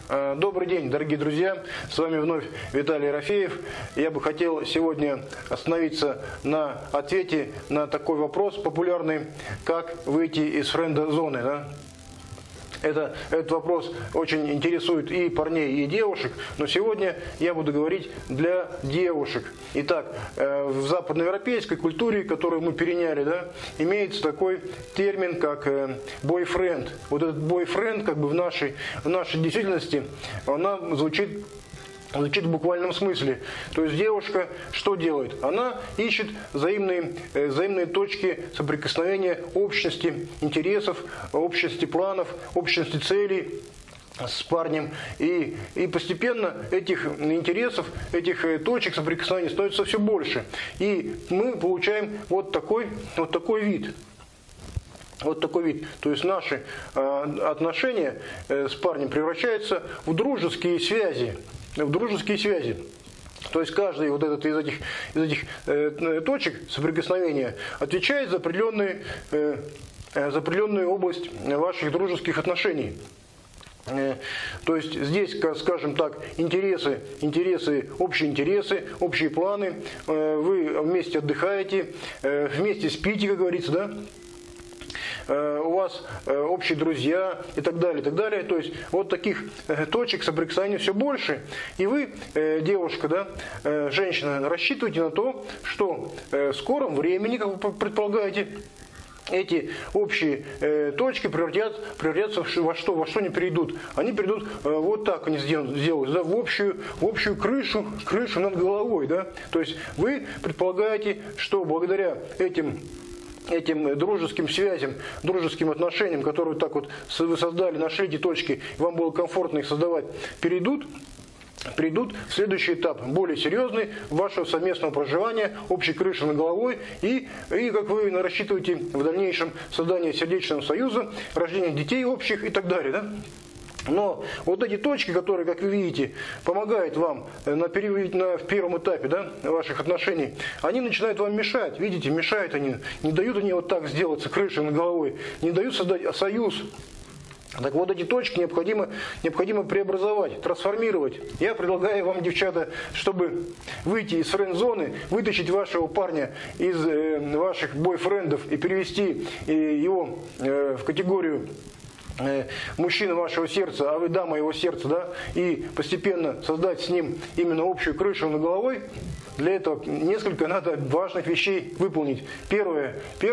Добрый день, дорогие друзья, с вами вновь Виталий Ерофеев. Я бы хотел сегодня остановиться на ответе на такой вопрос популярный, как выйти из френд-зоны. Да? Этот вопрос очень интересует и парней, и девушек, но сегодня я буду говорить для девушек. Итак, в западноевропейской культуре, которую мы переняли, да, имеется такой термин, как бойфренд. Вот этот бойфренд, как бы в нашей действительности, она звучит в буквальном смысле. То есть девушка что делает? Она ищет взаимные точки соприкосновения общности интересов, общности планов, общности целей с парнем. И постепенно этих интересов, этих точек соприкосновения становится все больше. И мы получаем вот такой вид. Вот такой вид. То есть наши отношения с парнем превращаются в дружеские связи. То есть каждый вот этот из этих точек соприкосновения отвечает за определенную область ваших дружеских отношений. То есть здесь, скажем так, общие интересы, общие планы, вы вместе отдыхаете, вместе спите, как говорится, да? У вас общие друзья и так далее, и так далее. То есть вот таких точек соприкосновения все больше. И вы, девушка, да, женщина, рассчитываете на то, что в скором времени, как вы предполагаете, эти общие точки превратятся во что они перейдут. Они перейдут вот так, они сделают, да, в общую крышу над головой. Да? То есть вы предполагаете, что благодаря этим дружеским связям, дружеским отношениям, которые так вот вы создали, нашли эти точки, вам было комфортно их создавать, придут в следующий этап, более серьезный, вашего совместного проживания, общей крыши над головой и как вы рассчитываете в дальнейшем создание сердечного союза, рождение детей общих и так далее. Да? Но вот эти точки, которые, как вы видите, помогают вам в первом этапе, да, ваших отношений, они начинают вам мешать. Видите, мешают они, не дают они вот так сделаться крышей над головой, не дают создать союз. Так вот эти точки необходимо преобразовать, трансформировать. Я предлагаю вам, девчата, чтобы выйти из френд-зоны, вытащить вашего парня из ваших бойфрендов и перевести его в категорию мужчина вашего сердца, а вы дама его сердца, да, и постепенно создать с ним именно общую крышу над головой. Для этого несколько надо важных вещей выполнить. Первый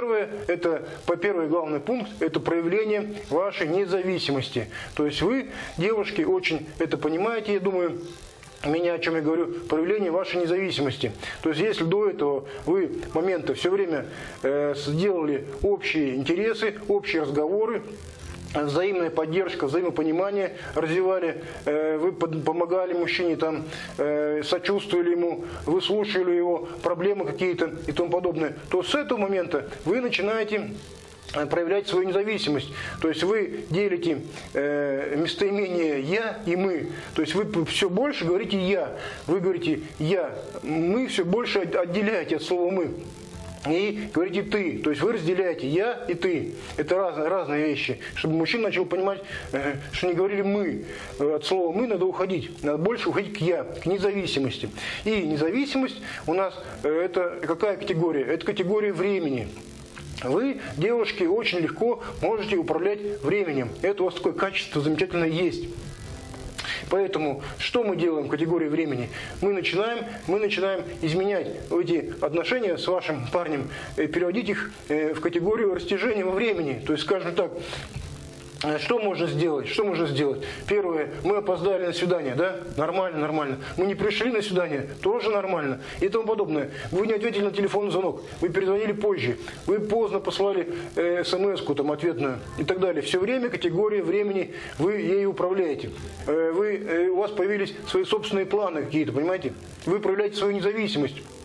главный пункт – это проявление вашей независимости. То есть вы, девушки, очень это понимаете, я думаю, о чем я говорю, проявление вашей независимости. То есть если до этого вы моменты все время сделали общие интересы, общие разговоры, взаимная поддержка, взаимопонимание развивали, вы помогали мужчине, сочувствовали ему, выслушивали его проблемы какие-то и тому подобное, то с этого момента вы начинаете проявлять свою независимость. То есть вы делите местоимение «я» и «мы». То есть вы все больше говорите «я». Вы говорите «я». Мы все больше отделяете от слова «мы». И говорите «ты», то есть вы разделяете «я» и «ты». Это разные вещи. Чтобы мужчина начал понимать, что не говорили «мы». От слова «мы» надо уходить. Надо больше уходить к «я», к независимости. И независимость у нас это какая категория? Это категория времени. Вы, девушки, очень легко можете управлять временем. Это у вас такое качество замечательное есть. Поэтому, что мы делаем в категории времени? Мы начинаем изменять эти отношения с вашим парнем, переводить их в категорию растяжения во времени. То есть, скажем так, что можно сделать? Первое, мы опоздали на свидание, да? Нормально. Мы не пришли на свидание, тоже нормально. И тому подобное. Вы не ответили на телефонный звонок, вы перезвонили позже, вы поздно послали смс-ку ответную и так далее. Все время категория времени, вы ею управляете. У вас появились свои собственные планы какие-то, понимаете? Вы проявляете свою независимость.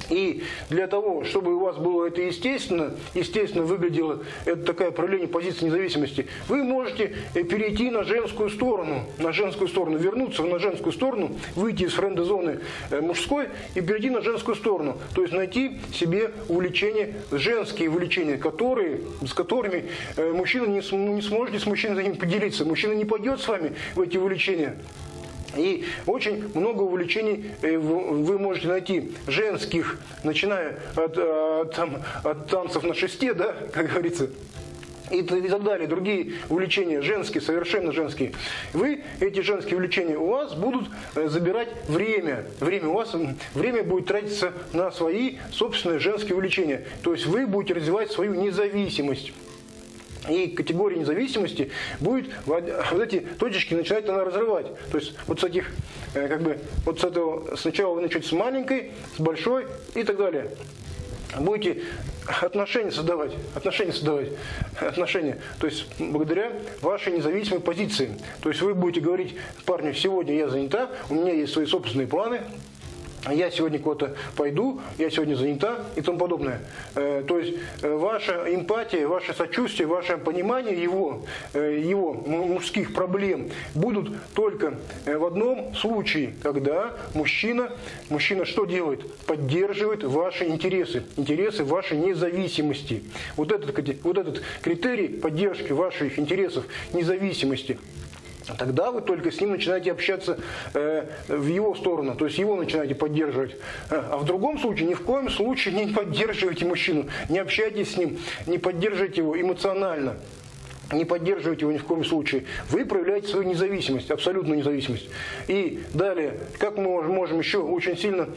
И для того, чтобы у вас было это естественно выглядело, это такая проявление позиции независимости, вы можете перейти на женскую сторону, вернуться на женскую сторону, выйти из френд-зоны мужской и перейти на женскую сторону. То есть найти себе увлечения, женские увлечения, с которыми мужчина не сможет с мужчиной за ним поделиться. Мужчина не пойдет с вами в эти увлечения. И очень много увлечений вы можете найти женских, начиная от танцев на шесте, да, как говорится, и так далее, другие увлечения женские, совершенно женские. Эти женские увлечения у вас будут забирать время. Время будет тратиться на свои собственные женские увлечения. То есть вы будете развивать свою независимость. И категория независимости будет вот эти точечки начинать она разрывать. То есть вот с этих, вот с этого, сначала вы начнете с маленькой, с большой и так далее. Будете отношения создавать. То есть благодаря вашей независимой позиции. То есть вы будете говорить парню: сегодня я занята, у меня есть свои собственные планы, я сегодня куда-то пойду, я сегодня занята и тому подобное. То есть ваша эмпатия, ваше сочувствие, ваше понимание его мужских проблем будут только в одном случае, когда мужчина что делает? Поддерживает ваши интересы вашей независимости. Вот этот критерий поддержки ваших интересов независимости. Тогда вы только с ним начинаете общаться в его сторону, то есть его начинаете поддерживать. А в другом случае ни в коем случае не поддерживайте мужчину, не общайтесь с ним, не поддерживайте его эмоционально. Не поддерживайте его ни в коем случае. Вы проявляете свою независимость, абсолютную независимость. И далее, как мы можем еще очень сильно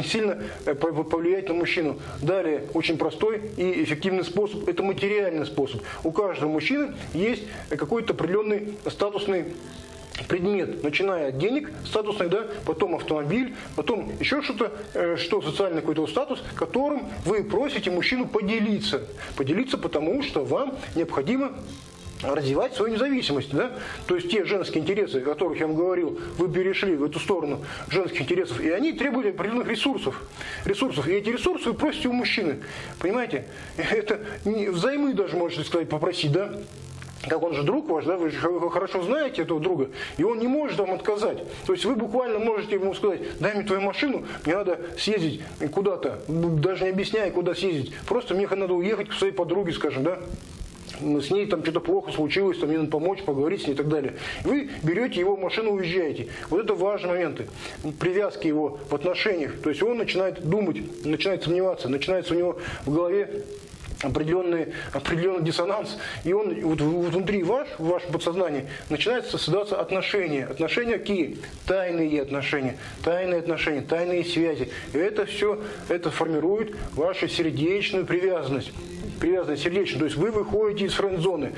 повлиять на мужчину? Далее, очень простой и эффективный способ – это материальный способ. У каждого мужчины есть какой-то определенный статусный предмет, начиная от денег статусных, да, потом автомобиль, потом еще что-то, социальный какой-то статус, которым вы просите мужчину поделиться. Поделиться, потому что вам необходимо развивать свою независимость, да? То есть те женские интересы, о которых я вам говорил, вы перешли в эту сторону женских интересов, и они требуют определенных ресурсов. И эти ресурсы вы просите у мужчины. Понимаете? Это взаймы даже, можете сказать, попросить, да? Как он же друг ваш, да, вы же хорошо знаете этого друга, и он не может вам отказать. То есть вы буквально можете ему сказать: дай мне твою машину, мне надо съездить куда-то, даже не объясняя, куда съездить. Просто мне надо уехать к своей подруге, скажем, да. С ней там что-то плохо случилось, там мне надо помочь, поговорить с ней и так далее. Вы берете его машину, уезжаете. Вот это важные моменты. Привязки его в отношениях. То есть он начинает думать, начинает сомневаться, начинается у него в голове определенный диссонанс, и он вот внутри в вашем подсознании начинает создаваться отношения. Отношения какие? Тайные отношения, тайные связи. И это все, это формирует вашу сердечную привязанность. Привязанность сердечная. То есть вы выходите из френд-зоны.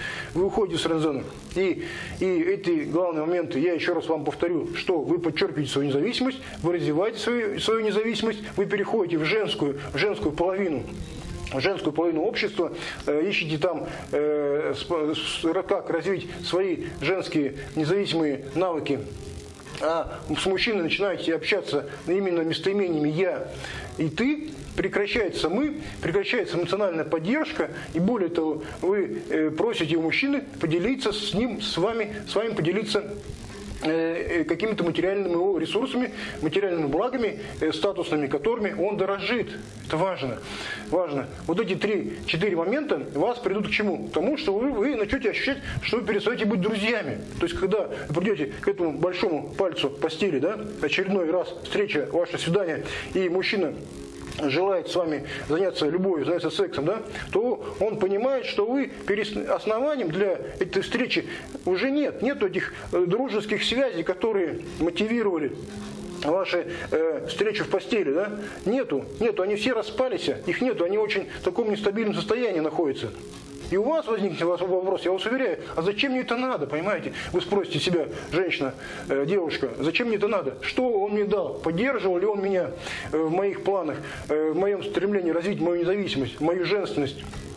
И эти главные моменты, я еще раз вам повторю, что вы подчеркиваете свою независимость, вы развиваете свою независимость, вы переходите в женскую половину общества, ищите там, как развить свои женские независимые навыки. А с мужчиной начинаете общаться именно местоимениями «я» и «ты», прекращается «мы», прекращается эмоциональная поддержка, и более того, вы просите у мужчины поделиться с вами поделиться какими-то материальными ресурсами, материальными благами, статусными, которыми он дорожит. Это важно. Вот эти 3-4 момента вас придут к чему? К тому, что вы начнете ощущать, что вы перестаете быть друзьями. То есть, когда вы придете к этому большому пальцу постели, да, очередной раз встреча, ваше свидание, и мужчина желает с вами заняться любовью, заняться сексом, да, то он понимает, что вы основанием для этой встречи уже нет этих дружеских связей, которые мотивировали ваши встречи в постели, да? Нету, они все распались, их нету, они очень в таком нестабильном состоянии находятся. И у вас возникнет вопрос, я вас уверяю, а зачем мне это надо, понимаете? Вы спросите себя, женщина, девушка, зачем мне это надо? Что он мне дал? Поддерживал ли он меня в моих планах, в моем стремлении развить мою независимость, мою женственность?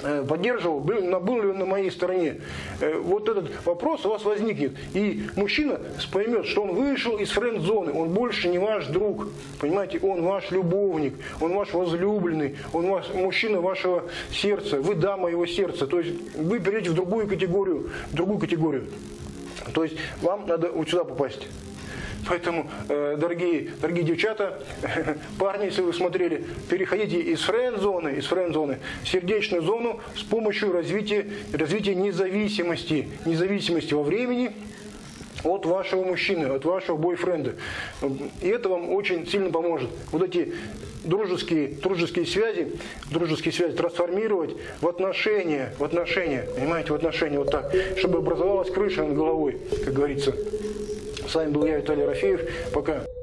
поддерживал, был ли он на моей стороне. Вот этот вопрос у вас возникнет. И мужчина поймет, что он вышел из френд-зоны, он больше не ваш друг. Понимаете, он ваш любовник, он ваш возлюбленный, он мужчина вашего сердца, вы дама его сердца. То есть вы перейдете в другую категорию. То есть вам надо вот сюда попасть. Поэтому, дорогие девчата, парни, если вы смотрели, переходите из френд-зоны в сердечную зону с помощью развития независимости во времени от вашего мужчины, от вашего бойфренда. И это вам очень сильно поможет. Вот эти дружеские связи трансформировать в отношения, понимаете, в отношения вот так, чтобы образовалась крыша над головой, как говорится. С вами был я, Виталий Ерофеев. Пока.